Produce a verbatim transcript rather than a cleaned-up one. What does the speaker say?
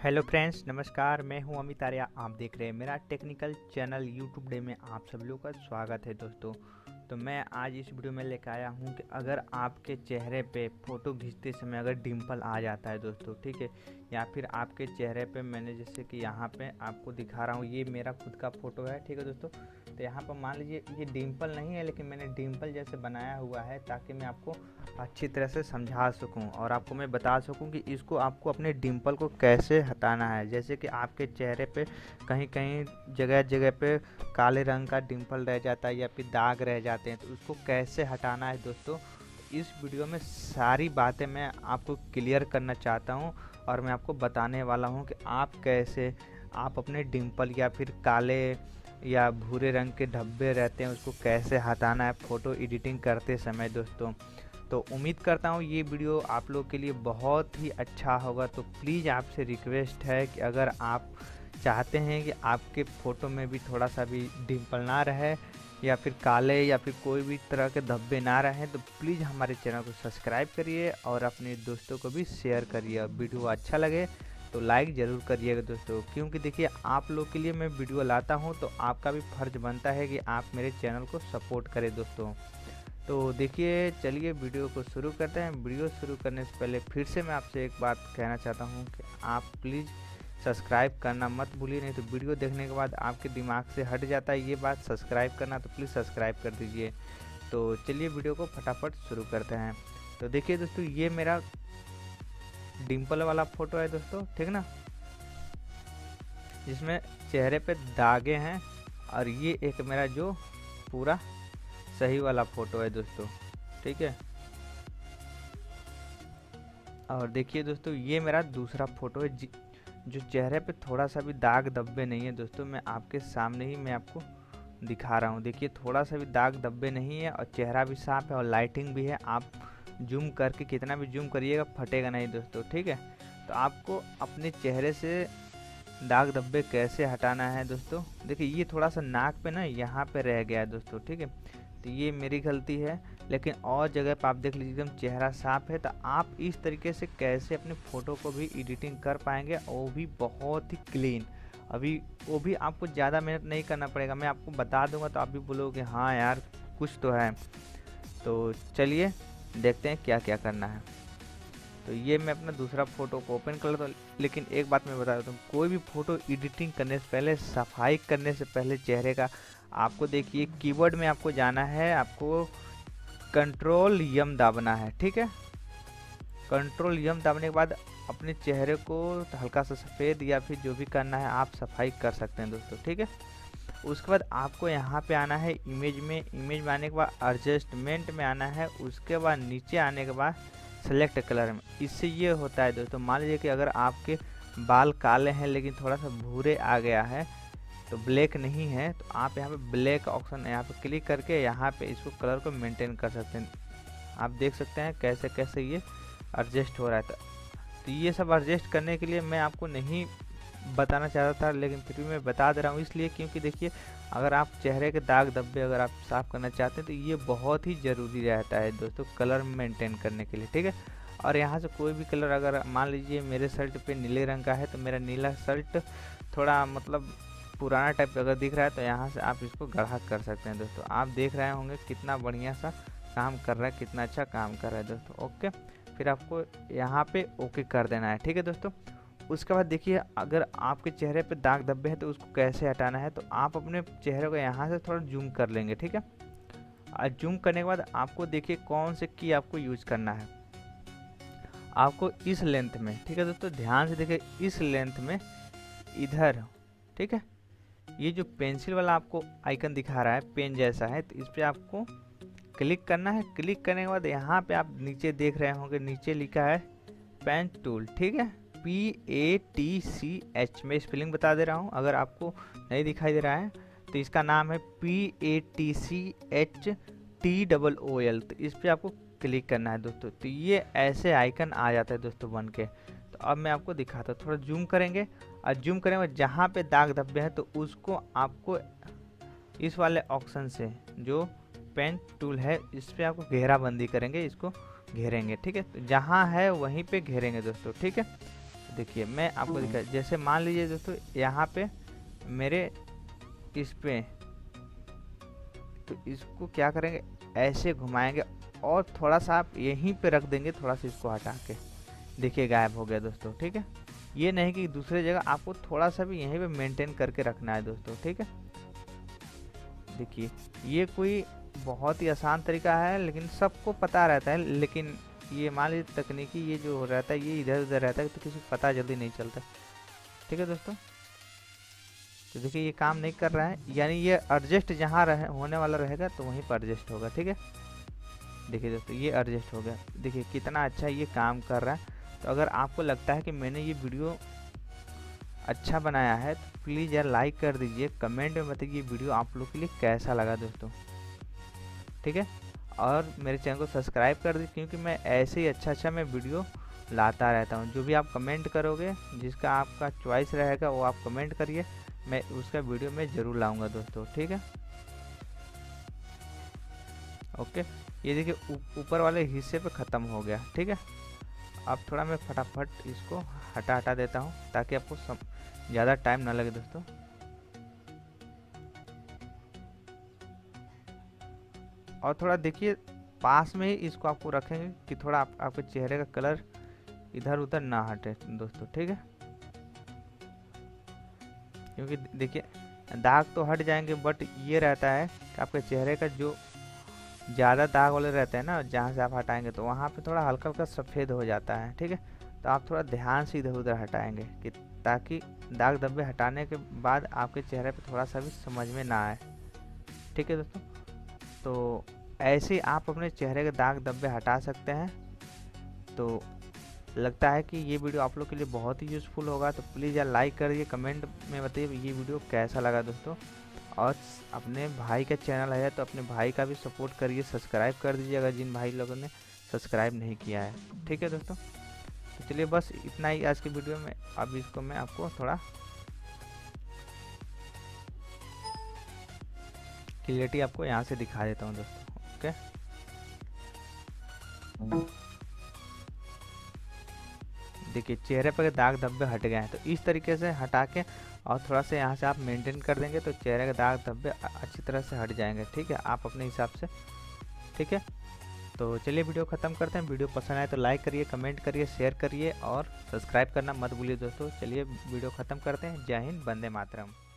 Hello friends, नमस्कार। मैं हूं अमित आर्या। आप देख रहे हैं मेरा टेक्निकल चैनल यूट्यूब डे में आप सभी लोगों का स्वागत है दोस्तों। तो मैं आज इस वीडियो में लेकर आया हूं कि अगर आपके चेहरे पे फ़ोटो खींचते समय अगर डिम्पल आ जाता है दोस्तों, ठीक है, या फिर आपके चेहरे पे मैंने जैसे कि यहाँ पे आपको दिखा रहा हूँ, ये मेरा खुद का फ़ोटो है, ठीक है दोस्तों। तो यहाँ पर मान लीजिए ये डिम्पल नहीं है, लेकिन मैंने डिम्पल जैसे बनाया हुआ है ताकि मैं आपको अच्छी तरह से समझा सकूं और आपको मैं बता सकूं कि इसको आपको अपने डिम्पल को कैसे हटाना है। जैसे कि आपके चेहरे पे कहीं कहीं जगह जगह पे काले रंग का डिम्पल रह जाता है या फिर दाग रह जाते हैं, तो उसको कैसे हटाना है दोस्तों, इस वीडियो में सारी बातें मैं आपको क्लियर करना चाहता हूं और मैं आपको बताने वाला हूं कि आप कैसे आप अपने डिम्पल या फिर काले या भूरे रंग के धब्बे रहते हैं उसको कैसे हटाना है फ़ोटो एडिटिंग करते समय दोस्तों। तो उम्मीद करता हूँ ये वीडियो आप लोग के लिए बहुत ही अच्छा होगा। तो प्लीज़ आपसे रिक्वेस्ट है कि अगर आप चाहते हैं कि आपके फ़ोटो में भी थोड़ा सा भी डिम्पल ना रहे या फिर काले या फिर कोई भी तरह के धब्बे ना रहें, तो प्लीज़ हमारे चैनल को सब्सक्राइब करिए और अपने दोस्तों को भी शेयर करिए। और वीडियो अच्छा लगे तो लाइक ज़रूर करिएगा दोस्तों, क्योंकि देखिए आप लोग के लिए मैं वीडियो लाता हूँ तो आपका भी फ़र्ज़ बनता है कि आप मेरे चैनल को सपोर्ट करें दोस्तों। तो देखिए, चलिए वीडियो को शुरू करते हैं। वीडियो शुरू करने से पहले फिर से मैं आपसे एक बात कहना चाहता हूं कि आप प्लीज़ सब्सक्राइब करना मत भूलिए, नहीं तो वीडियो देखने के बाद आपके दिमाग से हट जाता है ये बात सब्सक्राइब करना, तो प्लीज़ सब्सक्राइब कर दीजिए। तो चलिए वीडियो को फटाफट शुरू करते हैं। तो देखिए दोस्तों, ये मेरा डिम्पल वाला फ़ोटो है दोस्तों, ठीक ना, जिसमें चेहरे पे दागे हैं, और ये एक मेरा जो पूरा सही वाला फ़ोटो है दोस्तों, ठीक है। और देखिए दोस्तों, ये मेरा दूसरा फ़ोटो है जो चेहरे पे थोड़ा सा भी दाग धब्बे नहीं है दोस्तों। मैं आपके सामने ही मैं आपको दिखा रहा हूँ। देखिए, थोड़ा सा भी दाग धब्बे नहीं है और चेहरा भी साफ है और लाइटिंग भी है। आप जूम करके कितना भी जूम करिएगा फटेगा नहीं दोस्तों, ठीक है। तो आपको अपने चेहरे से दाग धब्बे कैसे हटाना है दोस्तों, देखिए ये थोड़ा सा नाक पे ना यहाँ पे रह गया है दोस्तों, ठीक है। तो ये मेरी गलती है, लेकिन और जगह पे आप देख लीजिए एकदम चेहरा साफ है। तो आप इस तरीके से कैसे अपने फ़ोटो को भी एडिटिंग कर पाएंगे, और वो भी बहुत ही क्लीन। अभी वो भी आपको ज़्यादा मेहनत नहीं करना पड़ेगा, मैं आपको बता दूंगा तो आप भी बोलोगे हाँ यार कुछ तो है। तो चलिए देखते हैं क्या क्या करना है। तो ये मैं अपना दूसरा फ़ोटो को ओपन कर लेता हूँ, लेकिन एक बात मैं बता देता हूँ, कोई भी फ़ोटो एडिटिंग करने से पहले, सफाई करने से पहले चेहरे का, आपको देखिए कीवर्ड में आपको जाना है, आपको कंट्रोल यम दाबना है, ठीक है। कंट्रोल यम दाबने के बाद अपने चेहरे को हल्का सा सफ़ेद या फिर जो भी करना है आप सफाई कर सकते हैं दोस्तों, ठीक है। उसके बाद आपको यहाँ पे आना है इमेज में। इमेज में आने के बाद एडजस्टमेंट में आना है। उसके बाद नीचे आने के बाद सेलेक्ट कलर में। इससे ये होता है दोस्तों, मान लीजिए कि अगर आपके बाल काले हैं लेकिन थोड़ा सा भूरे आ गया है, तो ब्लैक नहीं है, तो आप यहाँ पे ब्लैक ऑप्शन यहाँ पे क्लिक करके यहाँ पे इसको कलर को मेंटेन कर सकते हैं। आप देख सकते हैं कैसे कैसे ये एडजस्ट हो रहा है। तो ये सब एडजस्ट करने के लिए मैं आपको नहीं बताना चाहता था, लेकिन फिर भी मैं बता दे रहा हूँ, इसलिए क्योंकि देखिए अगर आप चेहरे के दाग धब्बे अगर आप साफ़ करना चाहते हैं तो ये बहुत ही ज़रूरी रहता है दोस्तों कलर मेंटेन करने के लिए, ठीक है। और यहाँ से कोई भी कलर, अगर मान लीजिए मेरे शर्ट पे नीले रंग का है तो मेरा नीला शर्ट थोड़ा मतलब पुराना टाइप अगर दिख रहा है तो यहाँ से आप इसको गढ़ा कर सकते हैं दोस्तों। आप देख रहे होंगे कितना बढ़िया सा काम कर रहा है, कितना अच्छा काम कर रहा है दोस्तों। ओके, फिर आपको यहाँ पे ओके कर देना है, ठीक है दोस्तों। उसके बाद देखिए, अगर आपके चेहरे पे दाग धब्बे हैं तो उसको कैसे हटाना है, तो आप अपने चेहरे को यहाँ से थोड़ा जूम कर लेंगे, ठीक है। और जूम करने के बाद आपको देखिए कौन से की आपको यूज करना है। आपको इस लेंथ में, ठीक है दोस्तों, ध्यान से देखिए, इस लेंथ में इधर, ठीक है, ये जो पेंसिल वाला आपको आइकन दिखा रहा है पेन जैसा है, तो इस पर आपको क्लिक करना है। क्लिक करने के बाद यहाँ पे आप नीचे देख रहे होंगे, नीचे लिखा है पेन टूल, ठीक है, P A T C H. मैं स्पेलिंग बता दे रहा हूँ, अगर आपको नहीं दिखाई दे रहा है तो इसका नाम है P A T C H T double O L. तो इस पर आपको क्लिक करना है दोस्तों। तो ये ऐसे आइकन आ जाता है दोस्तों बन के। तो अब मैं आपको दिखाता हूँ, थोड़ा जूम करेंगे, और जूम करेंगे जहाँ पे दाग धब्बे हैं तो उसको आपको इस वाले ऑप्शन से जो पेन टूल है इस पर आपको घेराबंदी करेंगे, इसको घेरेंगे, ठीक है। तो जहाँ है वहीं पे घेरेंगे दोस्तों, ठीक है। देखिए मैं आपको दिखा, जैसे मान लीजिए दोस्तों यहाँ पे मेरे इस पे, तो इसको क्या करेंगे ऐसे घुमाएंगे और थोड़ा सा आप यहीं पे रख देंगे, थोड़ा सा इसको हटा के, देखिए गायब हो गया दोस्तों। ठीक है, ये नहीं कि दूसरे जगह, आपको थोड़ा सा भी यहीं पे मेंटेन करके रखना है दोस्तों। ठीक है, देखिए ये कोई बहुत ही आसान तरीका है, लेकिन सबको पता रहता है, लेकिन ये मान लीजिए तकनीकी ये जो रहता है ये इधर उधर रहता है तो किसी को पता जल्दी नहीं चलता। ठीक है दोस्तों, तो देखिए ये काम नहीं कर रहा है, यानी ये एडजस्ट जहाँ रहे होने वाला रहेगा तो वहीं पर एडजस्ट होगा। ठीक है, देखिए दोस्तों ये एडजस्ट हो गया, देखिए कितना अच्छा ये काम कर रहा है। तो अगर आपको लगता है कि मैंने ये वीडियो अच्छा बनाया है तो प्लीज़ यार लाइक कर दीजिए, कमेंट में बताइए वीडियो आप लोग के लिए कैसा लगा दोस्तों। ठीक है, और मेरे चैनल को सब्सक्राइब कर दीजिए, क्योंकि मैं ऐसे ही अच्छा अच्छा मैं वीडियो लाता रहता हूँ। जो भी आप कमेंट करोगे, जिसका आपका चॉइस रहेगा वो आप कमेंट करिए, मैं उसका वीडियो में ज़रूर लाऊंगा दोस्तों। ठीक है, ओके, ये देखिए ऊपर वाले हिस्से पे ख़त्म हो गया। ठीक है, अब थोड़ा मैं फटाफट इसको हटा हटा देता हूँ ताकि आपको ज़्यादा टाइम ना लगे दोस्तों। और थोड़ा देखिए पास में ही इसको आपको रखेंगे कि थोड़ा आप, आपके चेहरे का कलर इधर उधर ना हटे दोस्तों। ठीक है, क्योंकि देखिए दाग तो हट जाएंगे, बट ये रहता है कि आपके चेहरे का जो ज़्यादा दाग वाले रहते हैं ना, जहाँ से आप हटाएंगे तो वहाँ पे थोड़ा हल्का हल्का सफ़ेद हो जाता है। ठीक है, तो आप थोड़ा ध्यान से इधर उधर हटाएंगे कि ताकि दाग धब्बे हटाने के बाद आपके चेहरे पे थोड़ा सा भी समझ में ना आए। ठीक है दोस्तों, तो ऐसे आप अपने चेहरे के दाग धब्बे हटा सकते हैं। तो लगता है कि ये वीडियो आप लोग के लिए बहुत ही यूज़फुल होगा, तो प्लीज़ यार लाइक करिए, कमेंट में बताइए ये वीडियो कैसा लगा दोस्तों। और अपने भाई का चैनल है तो अपने भाई का भी सपोर्ट करिए, सब्सक्राइब कर दीजिए अगर जिन भाई लोगों ने सब्सक्राइब नहीं किया है। ठीक है दोस्तों, तो चलिए बस इतना ही आज के वीडियो में। अब इसको मैं आपको थोड़ा क्लियरिटी आपको यहाँ से दिखा देता हूँ दोस्तों। ओके, देखिए चेहरे पर दाग धब्बे हट गए हैं, तो इस तरीके से हटा के और थोड़ा सा यहाँ से आप मेंटेन कर देंगे तो चेहरे के दाग धब्बे अच्छी तरह से हट जाएंगे। ठीक है, आप अपने हिसाब से। ठीक है, तो चलिए वीडियो ख़त्म करते हैं। वीडियो पसंद आए तो लाइक करिए, कमेंट करिए, शेयर करिए और सब्सक्राइब करना मत भूलिए दोस्तों। चलिए वीडियो ख़त्म करते हैं। जय हिंद, वंदे मातरम।